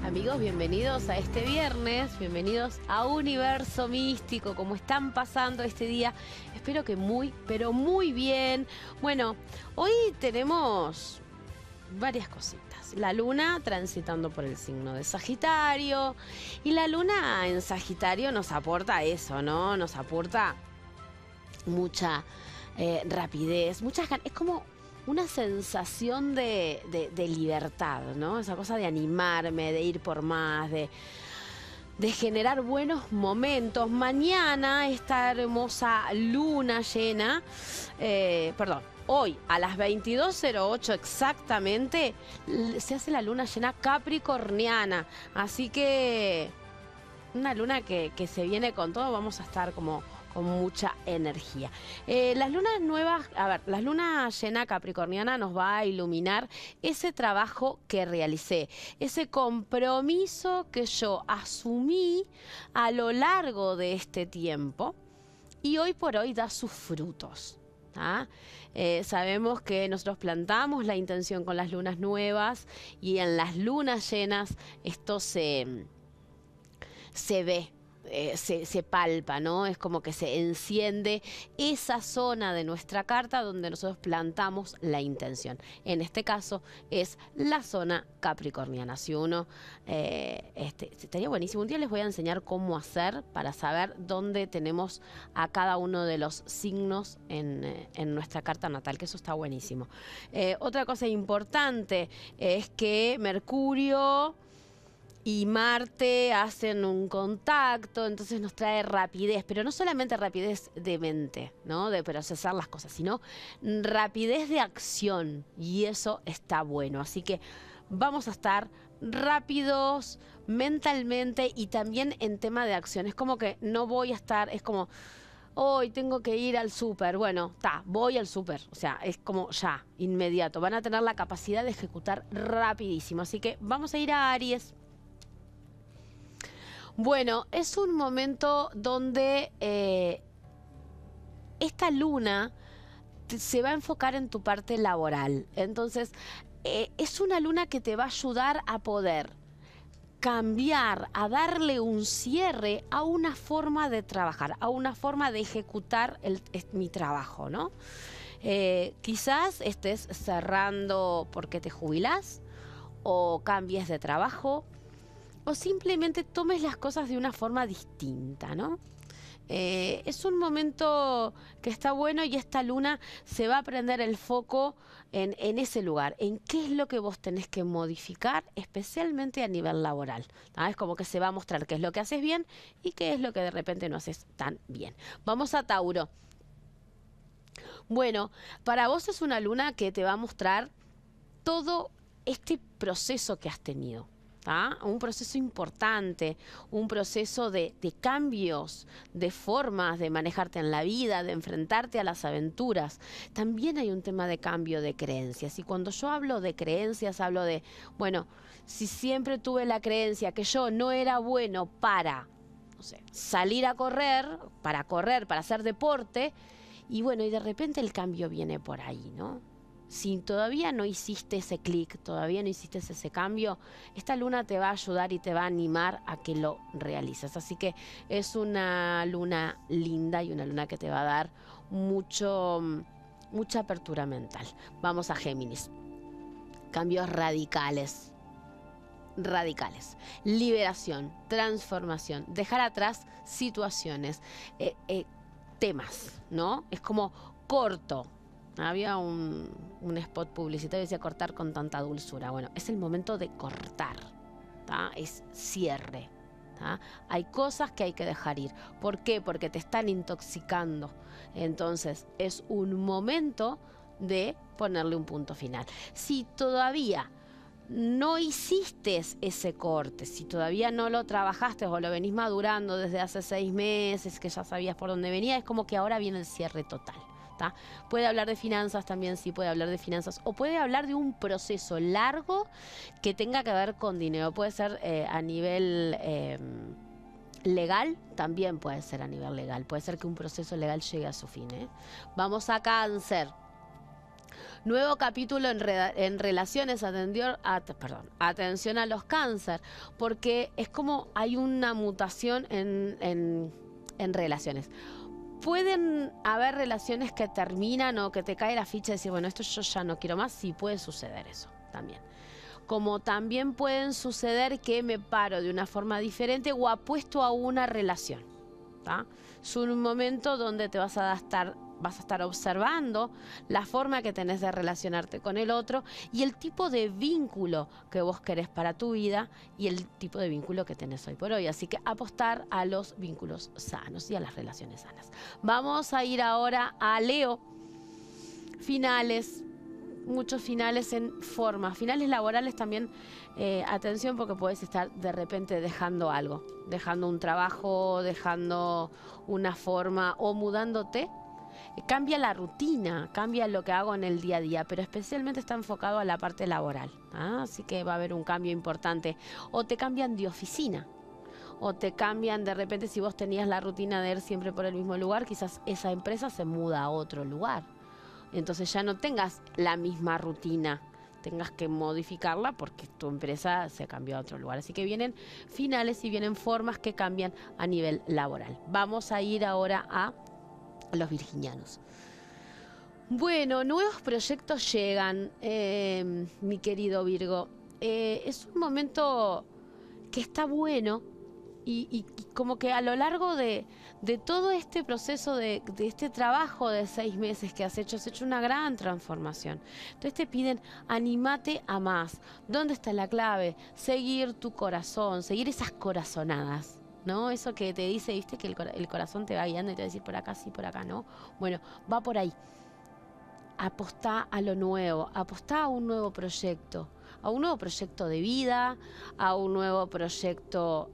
Amigos, bienvenidos a este viernes, bienvenidos a Universo Místico. ¿Cómo están pasando este día? Espero que muy, pero muy bien. Bueno, hoy tenemos varias cositas. La luna transitando por el signo de Sagitario. Y la luna en Sagitario nos aporta eso, ¿no? Nos aporta mucha rapidez, muchas ganas. Es como una sensación de libertad, ¿no? Esa cosa de animarme, de ir por más, de generar buenos momentos. Mañana esta hermosa luna llena, hoy a las 22:08 exactamente, se hace la luna llena capricorniana. Así que una luna que se viene con todo, vamos a estar como con mucha energía. Las lunas nuevas, la luna llena capricorniana nos va a iluminar ese trabajo que realicé, ese compromiso que yo asumí a lo largo de este tiempo y hoy por hoy da sus frutos. Sabemos que nosotros plantamos la intención con las lunas nuevas y en las lunas llenas esto se ve. Se palpa, ¿no? Es como que se enciende esa zona de nuestra carta donde nosotros plantamos la intención. En este caso es la zona capricorniana. Si uno, estaría buenísimo. Un día les voy a enseñar cómo hacer para saber dónde tenemos a cada uno de los signos en nuestra carta natal, que eso está buenísimo. Otra cosa importante es que Mercurio y Marte hacen un contacto, entonces nos trae rapidez, pero no solamente rapidez de mente, ¿no? De procesar las cosas, sino rapidez de acción, y eso está bueno. Así que vamos a estar rápidos mentalmente y también en tema de acción. Es como que no voy a estar, es como hoy tengo que ir al súper. Bueno, voy al súper. O sea, es como ya, inmediato. Van a tener la capacidad de ejecutar rapidísimo. Así que vamos a ir a Aries. Bueno, es un momento donde esta luna se va a enfocar en tu parte laboral. Entonces, es una luna que te va a ayudar a poder cambiar, a darle un cierre a una forma de trabajar, a una forma de ejecutar mi trabajo, ¿no? Quizás estés cerrando porque te jubilás o cambies de trabajo, o simplemente tomes las cosas de una forma distinta, ¿no? Es un momento que está bueno y esta luna se va a prender el foco en ese lugar, en qué es lo que vos tenés que modificar, especialmente a nivel laboral. Es como que se va a mostrar qué es lo que haces bien y qué es lo que de repente no haces tan bien. Vamos a Tauro. Bueno, para vos es una luna que te va a mostrar todo este proceso que has tenido. Un proceso importante, un proceso de cambios, de formas de manejarte en la vida, de enfrentarte a las aventuras. También hay un tema de cambio de creencias. Y cuando yo hablo de creencias, hablo de, bueno, si siempre tuve la creencia que yo no era bueno para, no sé, salir a correr, para hacer deporte, y bueno, y de repente el cambio viene por ahí, ¿no? Si todavía no hiciste ese clic, todavía no hiciste ese cambio, esta luna te va a ayudar y te va a animar a que lo realices. Así que es una luna linda y una luna que te va a dar mucha apertura mental. Vamos a Géminis. Cambios radicales. Liberación, transformación, dejar atrás situaciones, temas, ¿no? Es como corto. Había un spot publicitario que decía cortar con tanta dulzura. Bueno, es el momento de cortar, es cierre. Hay cosas que hay que dejar ir. ¿Por qué? Porque te están intoxicando. Entonces es un momento de ponerle un punto final. Si todavía no hiciste ese corte, si todavía no lo trabajaste o lo venís madurando desde hace 6 meses, que ya sabías por dónde venía, es como que ahora viene el cierre total. Puede hablar de finanzas también, sí puede hablar de finanzas, o puede hablar de un proceso largo que tenga que ver con dinero. Puede ser a nivel legal, también puede ser a nivel legal. Puede ser que un proceso legal llegue a su fin. Vamos a Cáncer. Nuevo capítulo en relaciones, atención a los cáncer, porque es como hay una mutación en relaciones. ¿Pueden haber relaciones que terminan o que te cae la ficha de decir, bueno, esto yo ya no quiero más? Sí, puede suceder eso también. Como también pueden suceder que me paro de una forma diferente o apuesto a una relación. ¿Tá? Es un momento donde te vas a estar observando la forma que tenés de relacionarte con el otro y el tipo de vínculo que vos querés para tu vida y el tipo de vínculo que tenés hoy por hoy. Así que apostar a los vínculos sanos y a las relaciones sanas. Vamos a ir ahora a Leo. Finales. Muchos finales en forma. Finales laborales también, atención porque puedes estar de repente dejando algo. Dejando un trabajo, dejando una forma o mudándote. Cambia la rutina, cambia lo que hago en el día a día, pero especialmente está enfocado a la parte laboral. Así que va a haber un cambio importante. O te cambian de oficina. O te cambian de repente, si vos tenías la rutina de ir siempre por el mismo lugar, quizás esa empresa se muda a otro lugar. Entonces ya no tengas la misma rutina, tengas que modificarla porque tu empresa se cambió a otro lugar. Así que vienen finales y vienen formas que cambian a nivel laboral. Vamos a ir ahora a los virginianos. Bueno, nuevos proyectos llegan, mi querido Virgo. Es un momento que está bueno. Y como que a lo largo de todo este proceso, de este trabajo de 6 meses que has hecho una gran transformación. Entonces te piden, anímate a más. ¿Dónde está la clave? Seguir tu corazón, seguir esas corazonadas, ¿no? Eso que te dice, viste, que el corazón te va guiando y te va a decir por acá sí, por acá no. Bueno, va por ahí. Apostá a lo nuevo, apostá a un nuevo proyecto. A un nuevo proyecto de vida, a un nuevo proyecto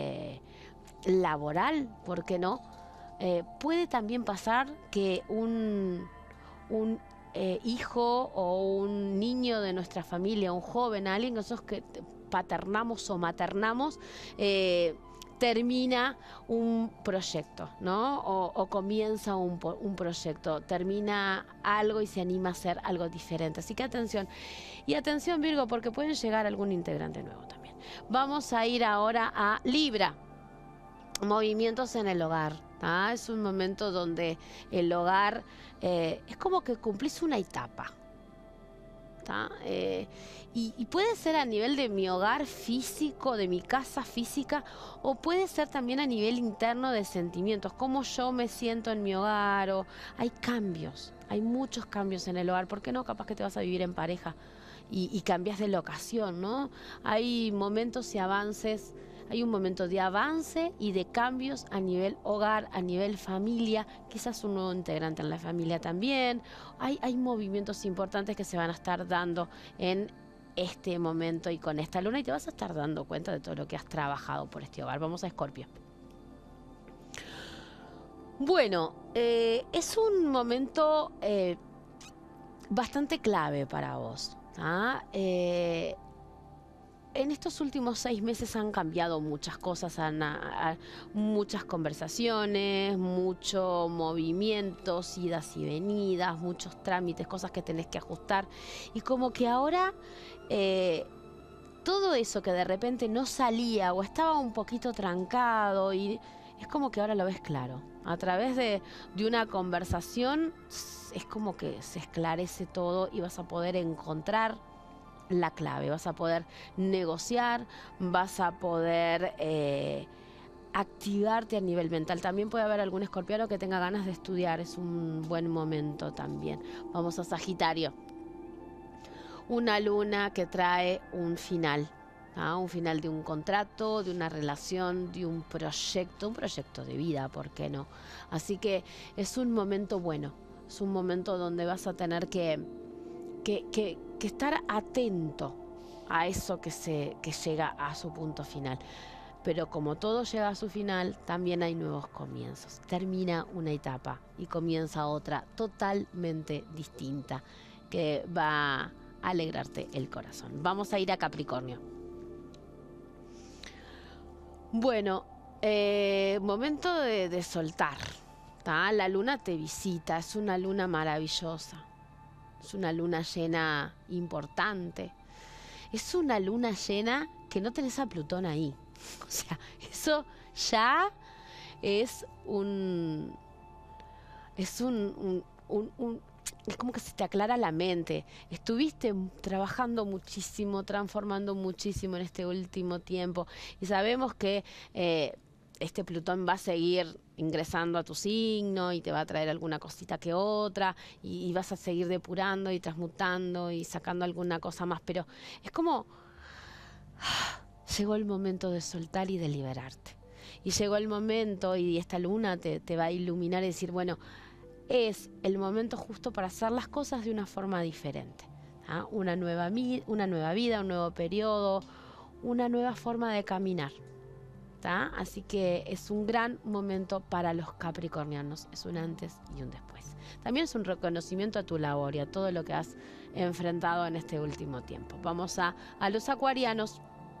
laboral, ¿por qué no? Puede también pasar que un hijo o un niño de nuestra familia, un joven, alguien que nosotros que paternamos o maternamos, termina un proyecto, ¿no? O comienza un proyecto, termina algo y se anima a hacer algo diferente. Así que atención. Y atención, Virgo, porque pueden llegar algún integrante nuevo también. Vamos a ir ahora a Libra. Movimientos en el hogar. Es un momento donde el hogar es como que cumplís una etapa. Y puede ser a nivel de mi hogar físico, de mi casa física, o puede ser también a nivel interno de sentimientos, cómo yo me siento en mi hogar. O hay cambios, hay muchos cambios en el hogar. ¿Por qué no? Capaz que te vas a vivir en pareja y cambias de locación, ¿no? Hay momentos y avances. Hay un momento de avance y de cambios a nivel hogar, a nivel familia, quizás un nuevo integrante en la familia también. Hay movimientos importantes que se van a estar dando en este momento y con esta luna, y te vas a estar dando cuenta de todo lo que has trabajado por este hogar. Vamos a Escorpio. Bueno, es un momento bastante clave para vos. En estos últimos 6 meses han cambiado muchas cosas, muchas conversaciones, muchos movimientos, idas y venidas, muchos trámites, cosas que tenés que ajustar. Y como que ahora todo eso que de repente no salía o estaba un poquito trancado, y es como que ahora lo ves claro. A través de una conversación es como que se esclarece todo y vas a poder encontrar la clave, vas a poder negociar, vas a poder activarte a nivel mental. También puede haber algún escorpiano que tenga ganas de estudiar, es un buen momento también. Vamos a Sagitario. Una luna que trae un final, un final de un contrato, de una relación, de un proyecto de vida, ¿por qué no? Así que es un momento bueno, es un momento donde vas a tener que estar atento a eso que llega a su punto final. Pero como todo llega a su final, también hay nuevos comienzos. Termina una etapa y comienza otra totalmente distinta que va a alegrarte el corazón. Vamos a ir a Capricornio. Bueno, momento de soltar. La luna te visita, es una luna maravillosa. es una luna llena importante. Es una luna llena que no tenés a Plutón ahí. O sea, eso ya es es como que se te aclara la mente. Estuviste trabajando muchísimo, transformando muchísimo en este último tiempo. Y sabemos que este Plutón va a seguir ingresando a tu signo y te va a traer alguna cosita que otra. Y vas a seguir depurando y transmutando y sacando alguna cosa más. Pero es como... llegó el momento de soltar y de liberarte. Y llegó el momento y esta luna te va a iluminar y decir, bueno, es el momento justo para hacer las cosas de una forma diferente. ¿Ah? Una nueva vida, un nuevo periodo, una nueva forma de caminar. ¿Tá? Así que es un gran momento para los capricornianos. Es un antes y un después. También es un reconocimiento a tu labor y a todo lo que has enfrentado en este último tiempo. Vamos a los acuarianos.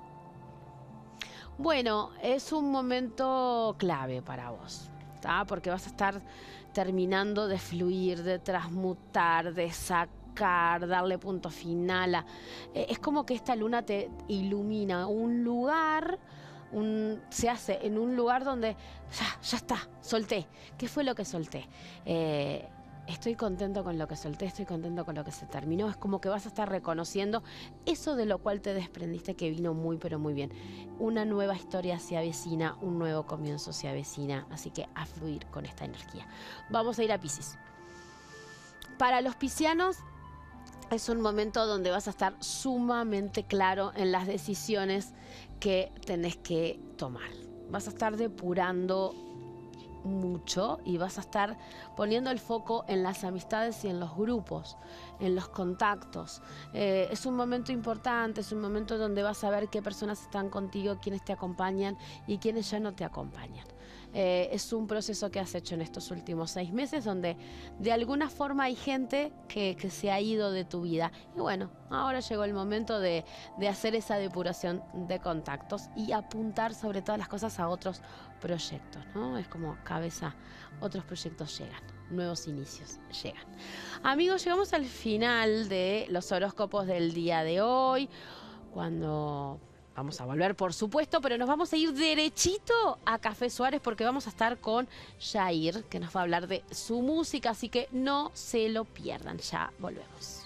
Bueno, es un momento clave para vos, ¿tá? Porque vas a estar terminando de fluir, de transmutar, de sacar, darle punto final. Es como que esta luna te ilumina un lugar, se hace en un lugar donde ya está, solté. ¿Qué fue lo que solté? Estoy contento con lo que solté, estoy contento con lo que se terminó. Es como que vas a estar reconociendo eso de lo cual te desprendiste, que vino muy pero muy bien. Una nueva historia se avecina, un nuevo comienzo se avecina, así que a fluir con esta energía. Vamos a ir a Piscis. Para los piscianos es un momento donde vas a estar sumamente claro en las decisiones que tenés que tomar. Vas a estar depurando mucho y vas a estar poniendo el foco en las amistades y en los grupos, en los contactos. Es un momento importante, es un momento donde vas a ver qué personas están contigo, quiénes te acompañan y quiénes ya no te acompañan. Es un proceso que has hecho en estos últimos 6 meses donde de alguna forma hay gente que se ha ido de tu vida. Y bueno, ahora llegó el momento de hacer esa depuración de contactos y apuntar sobre todas las cosas a otros proyectos, ¿no? Es como cabeza, otros proyectos llegan, nuevos inicios llegan. Amigos, llegamos al final de los horóscopos del día de hoy, cuando... vamos a volver, por supuesto, pero nos vamos a ir derechito a Café Suárez porque vamos a estar con Jair, que nos va a hablar de su música, así que no se lo pierdan, ya volvemos.